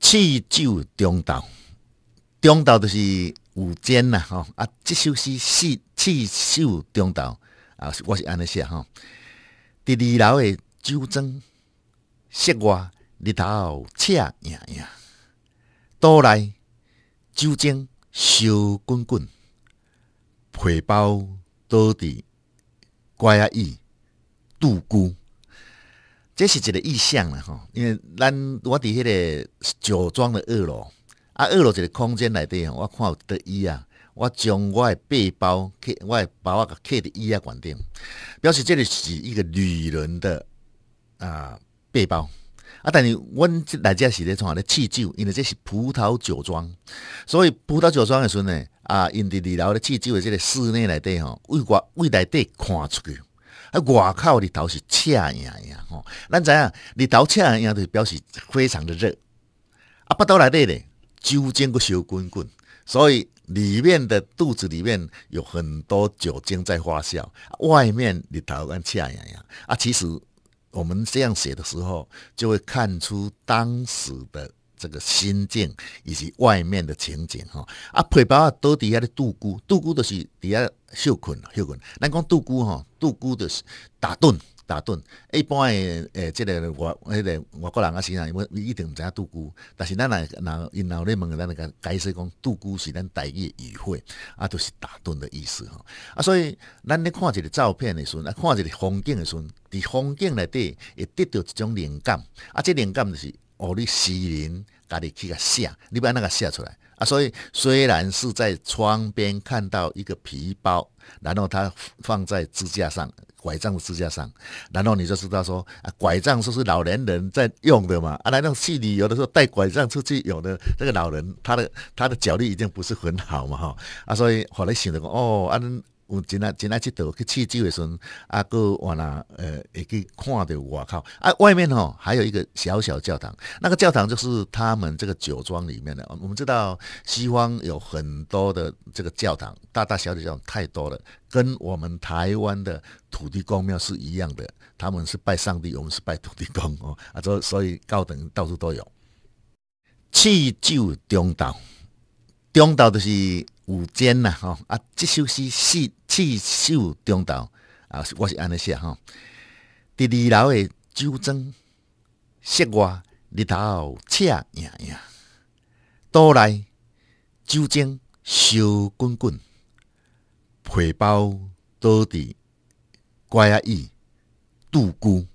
刺酒中斗，中斗就是有尖啦吼啊！这首诗刺绣中斗啊，我是安尼写吼。伫二楼的酒庄，室外日头赤影影，岛内酒精烧滚滚，皮包倒伫拐仔椅杜姑。这是一个意象啦吼，因为我伫迄个酒庄的2楼，啊2楼一个空间内底吼，我看有一个椅啊，我将我的背包，我的包仔摕伫椅仔悬顶，表示这个是一个旅人的背包。但是阮来遮是咧创咧试酒，因为这是葡萄酒庄，所以葡萄酒庄的时阵呢，因伫2楼咧试酒的这个室内内底吼，为内底看出去。外口日头是赤影影吼，咱知影日头赤影影就表示非常的热，腹肚内底咧酒精个烧滚滚，所以里面的肚子里面有很多酒精在发酵，外面日头跟赤影影其实我们这样写的时候，就会看出当时的这个心境以及外面的情景吼。皮包倒伫遐咧杜姑，杜姑就是伫遐休困。咱讲杜姑吼，杜姑就是打盹。一般的这个外国人啊，时常一定毋知影杜姑，但是咱因若咧问，咱就甲解释讲，杜姑是咱台语的语汇，就是打盹的意思吼。所以咱咧看一个照片的时阵，看一个风景的时阵，伫风景内底会得到一种灵感，这灵感就是你诗人家己去甲写，你要安怎甲写出来。所以虽然是在窗边看到一个皮包，然后它放在支架上，拐杖的支架上，然后你就知道说，拐杖就是老年人在用的嘛。那种戏里有的时候带拐杖出去有的这个老人，他的脚力已经不是很好嘛哈。所以后来想着讲，有真爱佚佗去试酒的时阵，个换会去看到外口外面还有一个小小教堂，那个教堂就是他们这个酒庄里面的。我们知道西方有很多的这个教堂，大大小小教堂太多了，跟我们台湾的土地公庙是一样的，他们是拜上帝，我们是拜土地公所以教堂到处都有。刺酒中斗，中斗就是有尖啦吼这首诗刺绣中斗我是安尼写吼。伫2楼的酒庄，室外日头赤影影，岛内酒精烧滚滚，皮包倒伫拐仔椅杜姑。